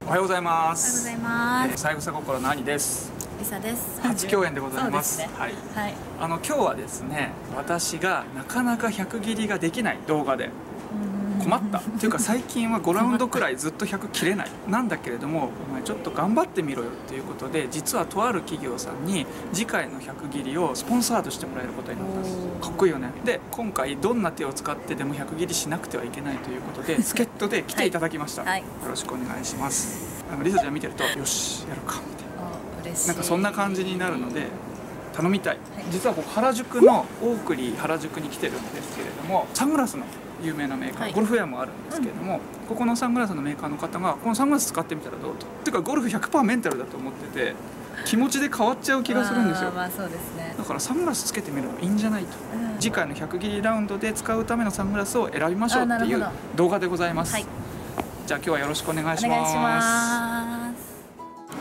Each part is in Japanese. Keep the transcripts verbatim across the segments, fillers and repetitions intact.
おはようございまおはようごす。 ざいます。 三枝心の兄です。 リサです。 初共演でございます。 そうですね。 はい。 はい。 あの今日はですね、私がなかなかひゃく切りができない動画で困ったっていうか、最近はごラウンドくらいずっとひゃく切れないなんだけれども、お前ちょっと頑張ってみろよっていうことで、実はとある企業さんに次回のひゃく切りをスポンサードしてもらえることになったんです。かっこいいよね。で今回どんな手を使ってでもひゃく切りしなくてはいけないということで助っ人で来ていただきました、はいはい、よろしくお願いします。あのリサちゃん見てるとよしやるかみたいな、 嬉しい。 なんかそんな感じになるので頼みたい、はい、実はここ原宿のオークリー原宿に来てるんですけれども、サングラスの有名なメーカー、はい、ゴルフウェアもあるんですけれども、うん、ここのサングラスのメーカーの方がこのサングラス使ってみたらどうと。ていうかゴルフ ひゃくパーセント メンタルだと思ってて、気持ちで変わっちゃう気がするんですよ。 まあそうですね。だからサングラスつけてみるのいいんじゃないと、うん、次回のひゃく切りラウンドで使うためのサングラスを選びましょうっていう動画でございます、はい、じゃあ今日はよろしくお願いします。お願いします。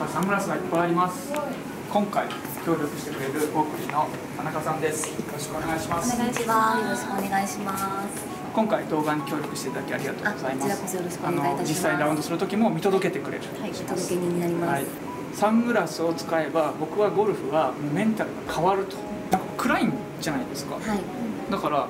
サングラスがいっぱいあります。今回協力してくれるオークリーの田中さんです。よろしくお願いします。 お願いします。よろしくお願いします。 今回動画に協力していただきありがとうございます。 こちらこそよろしくお願いいたします。 実際ラウンドする時も見届けてくれる。 はい、見届け人になります。はい、 サングラスを使えば僕はゴルフはもうメンタルが変わると。なんか暗いんじゃないですか。はい、だから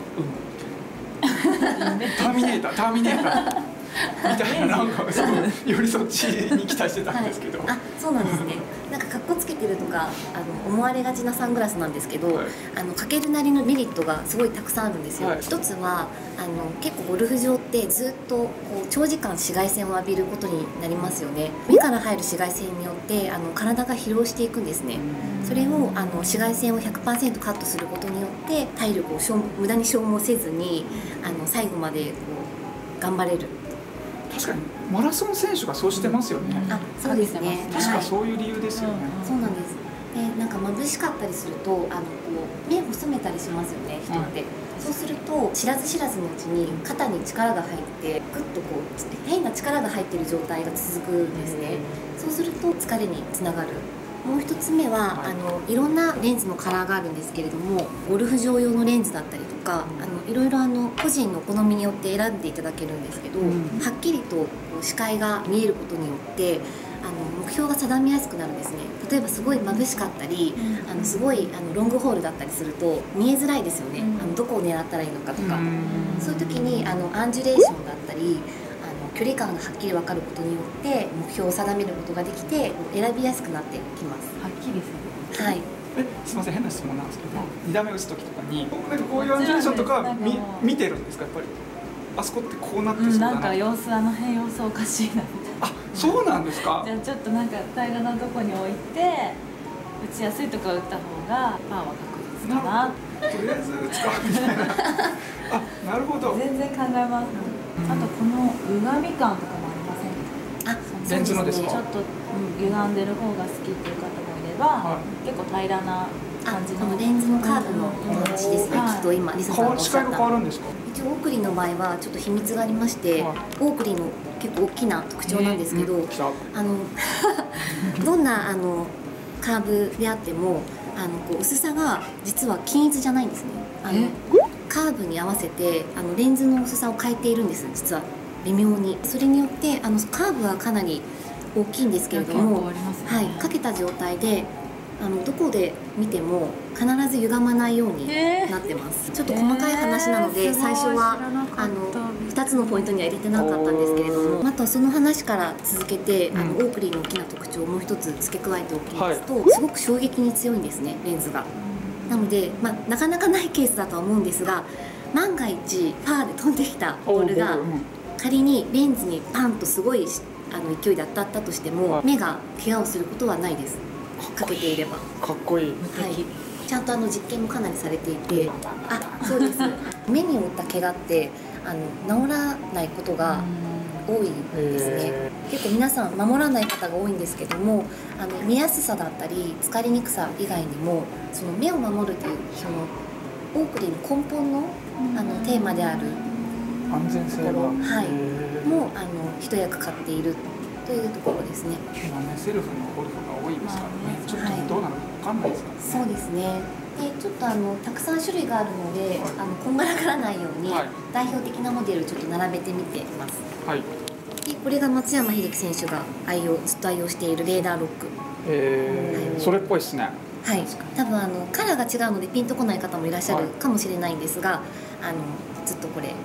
うんターミネーターターミネーターみたいな、なんかよりそっちに期待してたんですけど、はい、 あ、そうなんですね。なんかかっこつけてるとかあの思われがちなサングラスなんですけど、はい、あのかけるなりのメリットがすごいたくさんあるんですよ。はい、一つはあの結構ゴルフ場ってずっとこう長時間紫外線を浴びることになりますよね。目から入る紫外線によってあの体が疲労していくんですね。それをあの紫外線を ひゃくパーセント カットすることによって体力を無駄に消耗せずにあの最後までこう頑張れる。 確かにマラソン選手がそうしてますよね。 あ、そうですね。 確かそういう理由ですよね。 そうなんです。で、なんか眩しかったりすると、あのこう目を細めたりしますよね、人って。そうすると知らず知らずのうちに肩に力が入ってグッとこう変な力が入っている状態が続くんですね。そうすると疲れにつながる。もう一つ目は、はい、あのいろんなレンズのカラーがあるんですけれども、ゴルフ場用のレンズだったりとか、あのいろいろあの個人の好みによって選んでいただけるんですけど、うん、はっきりとこう視界が見えることによってあの目標が定めやすくなるんですね。例えばすごい眩しかったり、うん、あのすごいあのロングホールだったりすると見えづらいですよね。うん、あのどこを狙ったらいいのかとか、うん、そういう時にあのアンジュレーションだったり距離感がはっきり分かることによって目標を定めることができて選びやすくなってきます。 はっきりする。 はい。 え、すみません、変な質問なんですけど、に打目打つ時とかになんかこういうアンジュレーションとか見見てるんですか、やっぱり。あそこってこうなってそうだな。 なんか様子あの辺様子おかしいなみたいな。 あ、そうなんですか。 じゃあちょっとなんか平らなとこに置いて打ちやすいところ打った方がパーは確実かな。 とりあえず打つかみたいな。あ、なるほど。 全然考えます。あとこの歪み感とかもありませんか。 あ、 レンズのですか。 ちょっと歪んでる方が好きっていう方もいれば、はい、結構平らな感じの。 このレンズのカーブの話ですね。きっと今リサさんがおっしゃった。 視界が変わるんですか。 一応オークリーの場合はちょっと秘密がありまして、はい、オークリーの結構大きな特徴なんですけど、あのどんなあのカーブであってもあのこう薄さが実は均一じゃないんですね。あのカーブに合わせてあのレンズの薄さを変えているんです、実は微妙に。それによってあのカーブはかなり大きいんですけれども、ね、はい、かけた状態であのどこで見ても必ず歪まないようになってます。ちょっと細かい話なので、えー、最初はあのふたつのポイントには入れてなかったんですけれども、あとその話から続けて、うん、あのオークリーの大きな特徴をもう一つ付け加えておきますと、はい、すごく衝撃に強いんですね、レンズが。なので、まあ、なかなかないケースだとは思うんですが、万が一パーで飛んできたボールが仮にレンズにパンとすごいあの勢いで当たったとしても、目が怪我をすることはないです。かけていれば。 かっこいい。 はい。ちゃんとあの実験もかなりされていて、あ、そうです。目に負った怪我ってあの治らないことが多いですね。結構皆さん守らない方が多いんですけども、あの見やすさだったり疲れにくさ以外にもその目を守るというそのオークリーの根本のあのテーマである安全性ところ、はい、もあの一役買っているというところですね。 今ね、セルフのゴルフが多いですからね、ちょっとどうなるか分かんないですからね。 そうですね。でちょっとあのたくさん種類があるので、はい、あのこんがらがらないように、はい、代表的なモデルをちょっと並べてみています。 はい。 でこれが松山英樹選手が愛用ずっと愛用しているレーダーロック。 へえ、それっぽいですね。 はい、多分あのカラーが違うのでピンとこない方もいらっしゃるかもしれないんですが、あのずっとこれです。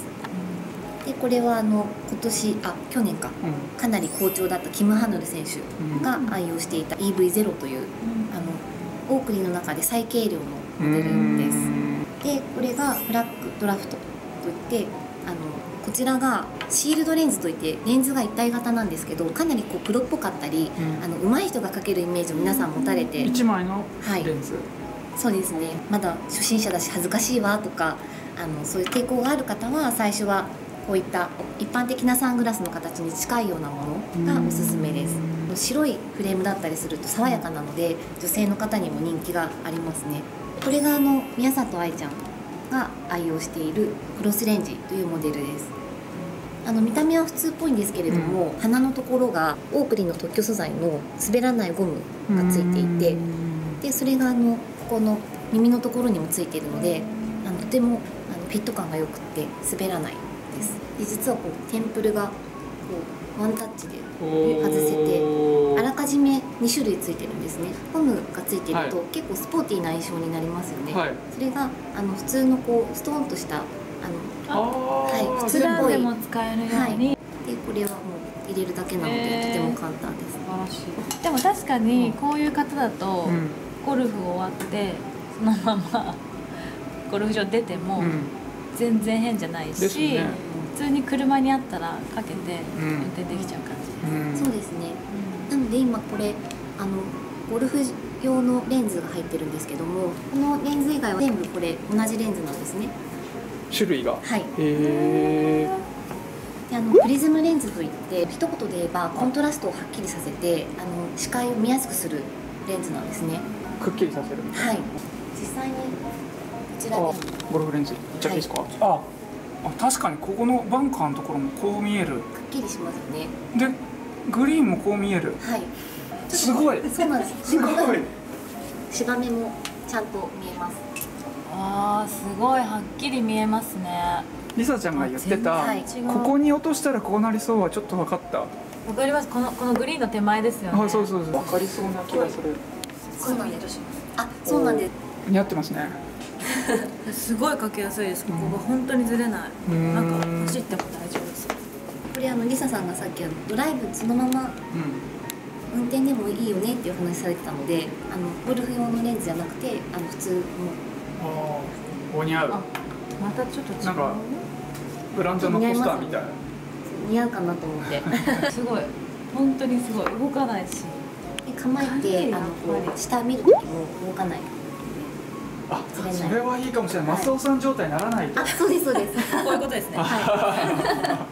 でこれはあの今年あ去年か、うん、かなり好調だったキム・ハヌル選手が愛用していた イーブイゼロ という、うん、あのオークリーの中で最軽量のモデルです。でこれがフラッグドラフトといって、あのこちらがシールドレンズといってレンズが一体型なんですけど、かなりこうプロっぽかったり、うん、あの上手い人が描けるイメージを皆さん持たれて、 いちまいのレンズ、 はい、そうですね。まだ初心者だし恥ずかしいわとか、あのそういう抵抗がある方は最初はこういった一般的なサングラスの形に近いようなものがおすすめです。白いフレームだったりすると爽やかなので女性の方にも人気がありますね。これがあの宮里藍ちゃんが愛用しているクロスレンジというモデルです。あの見た目は普通っぽいんですけれども、うん、鼻のところがオークリーの特許素材の滑らないゴムがついていて、でそれがあのここの耳のところにもついているので、あのとてもあのフィット感がよくって滑らないです。で実はこうテンプルがこうワンタッチで外せて、あらかじめに種類ついてるんですね。ゴムがついていると、はい、結構スポーティーな印象になりますよね。はい、それがあの普通のこうストーンとしたあのはい、普通っぽい。 でも使えるように、はい、 でこれはもう入れるだけなのでとても簡単です。 素晴らしい。でも確かにこういう方だと、うん、ゴルフ終わってそのままゴルフ場出ても全然変じゃないし、うんね、普通に車にあったらかけて運転できちゃう感じです。 うん、そうですね。うん、なので今これあのゴルフ用のレンズが入ってるんですけども、このレンズ以外は全部これ同じレンズなんですね。 種類が。 はい。 へえ。 であのプリズムレンズといって一言で言えばコントラストをはっきりさせてあの視界を見やすくするレンズなんですね。 くっきりさせる。 はい。実際にこちらでゴルフレンズいっちゃっていいですか。はい、ああ確かにここのバンカーのところもこう見える。くっきりしますよね。 でグリーンもこう見える。 はい。 すごい。 そうなんです。 すごい。 芝目もちゃんと見えます。 あーすごいはっきり見えますね。 リサちゃんが言ってた、はい、ここに落としたらこうなりそうはちょっと分かった。 わかります。このこのグリーンの手前ですよね。 あ、そうそうそう。分かりそうな気がする。 そうなんです。あ、そうなんです。 似合ってますね。 すごいかけやすいです。ここが本当にずれない。んなんか走っても大丈夫です。 これあのリサさんがさっきあのドライブそのまま、うん、運転でもいいよねっていう話されてたので、あのゴルフ用のレンズじゃなくてあの普通の。 ああ、お似合う。 またちょっと違う。 なんかブランドのポスターみたいな。 似合うかなと思って。 すごい、本当にすごい動かないし。 で構えてあのこう下見る時も動かない。 あ、それはいいかもしれない。マスオさん状態にならないと。 あ、そうですそうです。 こういうことですね。はい。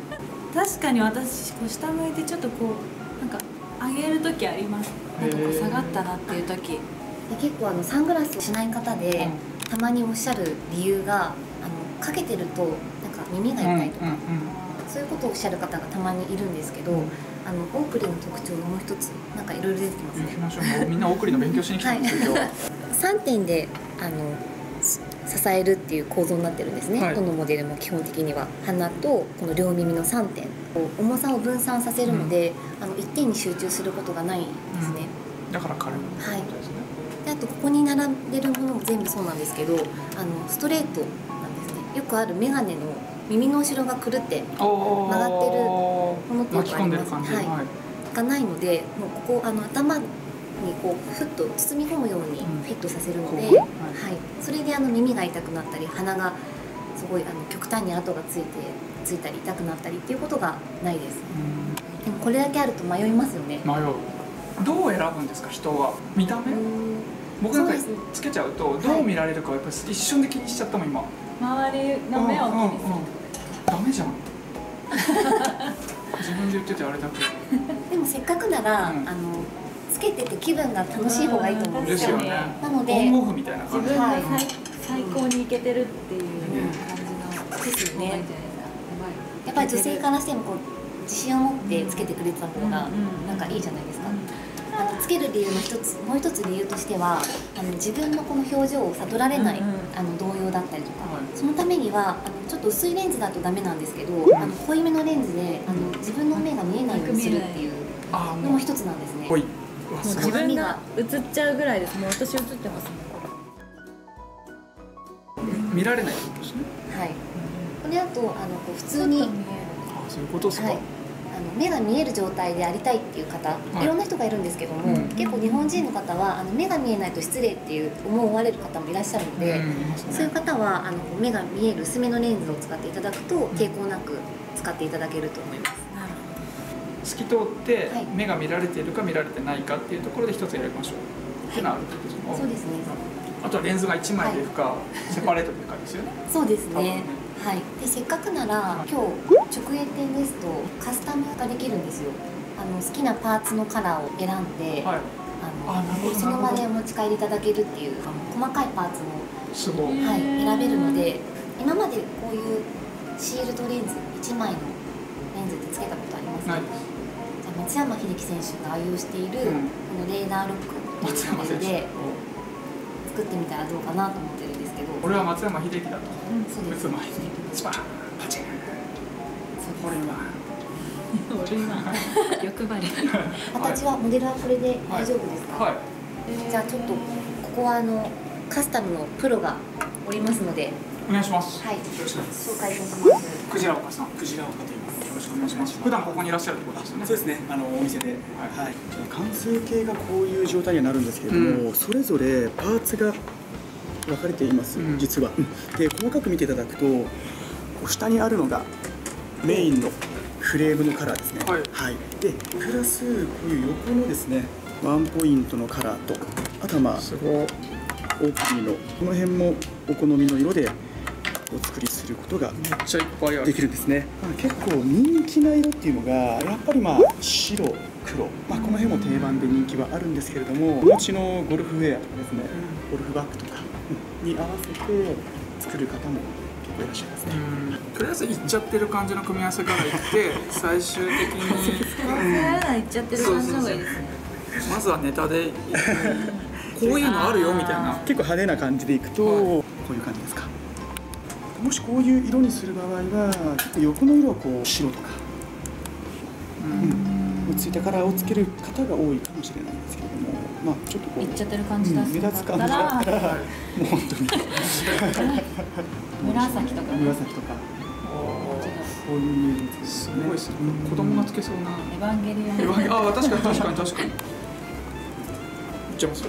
確かに私こう下向いてちょっとこうなんか上げる時あります。なんかこう下がったなっていう時。で結構あのサングラスをしない方で、たまにおっしゃる理由があのかけてるとなんか耳が痛いとか、そういうことをおっしゃる方がたまにいるんですけど、あのオークリーの特徴がもう一つなんかいろいろ出てきますね。行きましょう。みんなオークリーの勉強しに来たんですよ。さんてんであの支えるっていう構造になってるんですね。はい、どのモデルも基本的には鼻とこの両耳のさんてん重さを分散させるので、うん、あのいってんに集中することがないんですね。 うん、だから軽い。 はい。であとここに並んでるものも全部そうなんですけど、あのストレートなんですね。よくあるメガネの耳の後ろがくるって曲がってるものってよくあります。はい。がないので、もうここあの頭にこうふっと包み込むようにフィットさせるので、うん、はい、それであの耳が痛くなったり鼻がすごいあの極端に跡がついてついたり痛くなったりっていうことがないです。うん、でもこれだけあると迷いますよね。 迷う。どう選ぶんですか人は。見た目？僕なんかつけちゃうとどう見られるかやっぱり一瞬で気にしちゃったもん今。 周りの目を気にする。 ダメじゃん。自分で言っててあれだけど。 でもせっかくなら、うん、あのつけてて気分が楽しい方がいいと思うんですよね。なのでオンオフみたいな感じ。 自分が最最高にいけてるっていう感じのですよね。やっぱり女性からしてもこう自信を持ってつけてくれた方がなんかいいじゃないですか。 あのつける理由の一つもう一つ理由としてはあの自分のこの表情を悟られない、うんうん、あの動揺だったりとか、はい、そのためにはあのちょっと薄いレンズだとダメなんですけど、うん、あの濃いめのレンズであの自分の目が見えないようにするっていうのも一つなんですね。 もう自分が映っちゃうぐらいです。もう私映ってますもん。見られないってことですね。 はい。これだとあのこう普通に、あ、 そういうことですか。はい、 あの目が見える状態でありたいっていう方、はい、いろんな人がいるんですけども、うん、結構日本人の方はあの目が見えないと失礼っていう思われる方もいらっしゃるので、うん、そういう方はあの目が見える薄めのレンズを使っていただくと抵抗なく使っていただけると思います。 透き通って目が見られているか見られてないかっていうところで一つ選びましょう。っていうのはあるってことですか。 そうですね。 あとはレンズがいちまいでいくか、はい、セパレートでいくかですよね。 そうですね。はい。でせっかくなら今日直営店ですとカスタムができるんですよ。あの好きなパーツのカラーを選んで、はい、あのその場でお持ち帰りいただけるっていうあの細かいパーツもすごい、 はい、選べるので、今までこういうシールドレンズいちまいのレンズってつけたことありますか？はい、松山英樹選手が愛用している、うん、このレーダーロックというモデルで作ってみたらどうかなと思ってるんですけど、 俺は松山英樹だと、 うん、そうです。 スパンパチン、 これは俺は欲張り。 形はモデルはこれで大丈夫ですか？ はい、はい、 じゃあちょっとここはあのカスタムのプロがおりますのでお願いします。 はい、 よろしくお願いします。 紹介いたします。 クジラ岡さん、 クジラ岡と言います。 よろしくお願いします。普段ここにいらっしゃるってことですよね。 そうですね。あのお店で、はい、はい、完成形がこういう状態にはなるんですけれども、うん、それぞれパーツが分かれています。うん、実は。で細かく見ていただくと、こう下にあるのがメインのフレームのカラーですね。はい。はい、でプラスこういう横のですね、ワンポイントのカラーと、あとはまあすごいオークリーのこの辺もお好みの色でお作りすることがめっちゃいっぱいあるできるんですね。結構人気な色っていうのがやっぱりまあ白、黒、まあ、この辺も定番で人気はあるんですけれども、お持ちのゴルフウェアとかですね、ゴルフバッグとかに合わせて作る方も結構いらっしゃいますね。 とりあえずいっちゃってる感じの組み合わせからいって最終的にいっちゃってる感じの方がいいですね。 まずはネタでこういうのあるよみたいな、 結構派手な感じでいくと、はい、こういう感じですか。もしこういう色にする場合は横の色はこう白とか、うん、ついたカラーをつける方が多いかもしれないんですけれども、まあちょっとこういっちゃってる感じだ、うん、 目立つ感じだったらもう本当に紫とか紫とかこういうイメージです。 すごいですね。子供がつけそうなエヴァンゲリオン。 ああ確かに確かに確かに。いっちゃいますよ。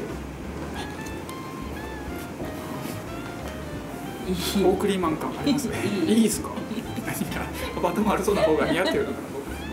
オークリーマン感ありますね。いいですか？何かバトン悪そうな方が似合ってるのかな。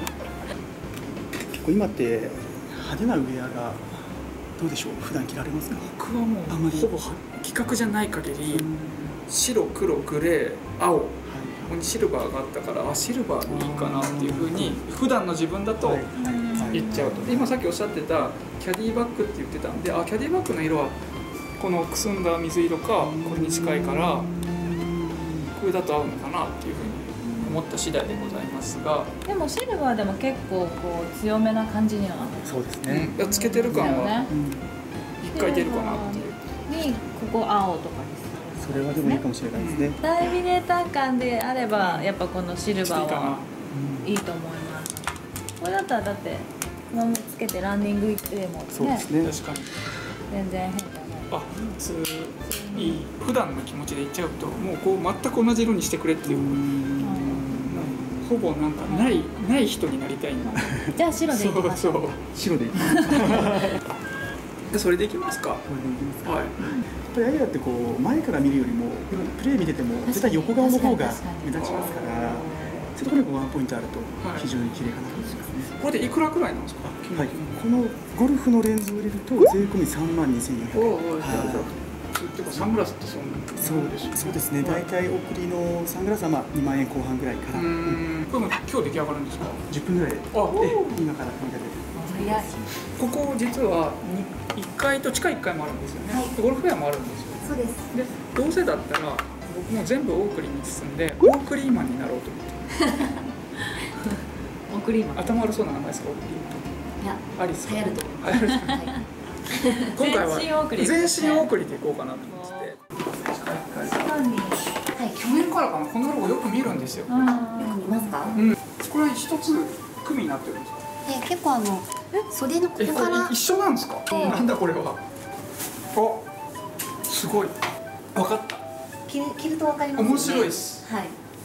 結構今って派手なウェアがどうでしょう？普段着られますか？ 僕はもうあまりほぼ規格じゃない限り白、黒、グレー、青、ここにシルバーがあったから、あシルバーいいかなっていうふうに普段の自分だと言っちゃうと。今さっきおっしゃってたキャディバッグって言ってたんで、あキャディバッグの色はこのくすんだ水色かこれに近いからこれだと合うのかなっていうふうに思った次第でございますが、 でもシルバーでも結構こう強めな感じにはなって、 そうですね、 うん、つけてる感は一回出るかなっていう。 にここ青とかです、それはでもいいかもしれないですね。 ターミネーター感であればやっぱこのシルバーはいいと思います。これだったらだってこのままつけてランニング行ってもね、 そうですね、 確かに全然変じゃない。 あ、普通に普段の気持ちでいっちゃうともうこう全く同じ色にしてくれっていう、ほぼなんかないない人になりたいな。 じゃあ白でいきましょう。 そうそう白でいきますでそれでいきますか。 これでいきますか。 はい。 やっぱりアイラってこう前から見るよりもプレー見てても絶対横側の方が目立ちますから、そういうところにワンポイントあると非常に綺麗かなと思いますね。 これでいくらくらいなんですか？ はい、このゴルフのレンズを入れると税込みさんまんにせんよんひゃくえん。 てかサングラスってそんなそうですそうですね。大体送りのサングラスはまあにまんえんこう半ぐらいから。うん。 これも今日出来上がるんですか？ じゅっぷんぐらいで。あ、今から組み立てて。 早い。 ここ実はいっかいと地下いっかいもあるんですよね。はい、ゴルフウェアもあるんですよ。 そうです。 でどうせだったら僕も全部オークリーに進んでオークリーマンになろうと思って。 オークリーマン。 頭悪そうな名前ですか？オークリーマン。 いや、 アリス。 流行ると思いま今回は全身送り全身送りでいこうかなと思って。はい、去年からかな、このロゴよく見るんですよ。よく見ますか？ うん。これ一つ組になってるんですか？ え、結構あの袖のここから一緒なんですか？なんだこれは。あ、すごい。わかった。 着る着るとわかりますよね。 面白いです。 はい。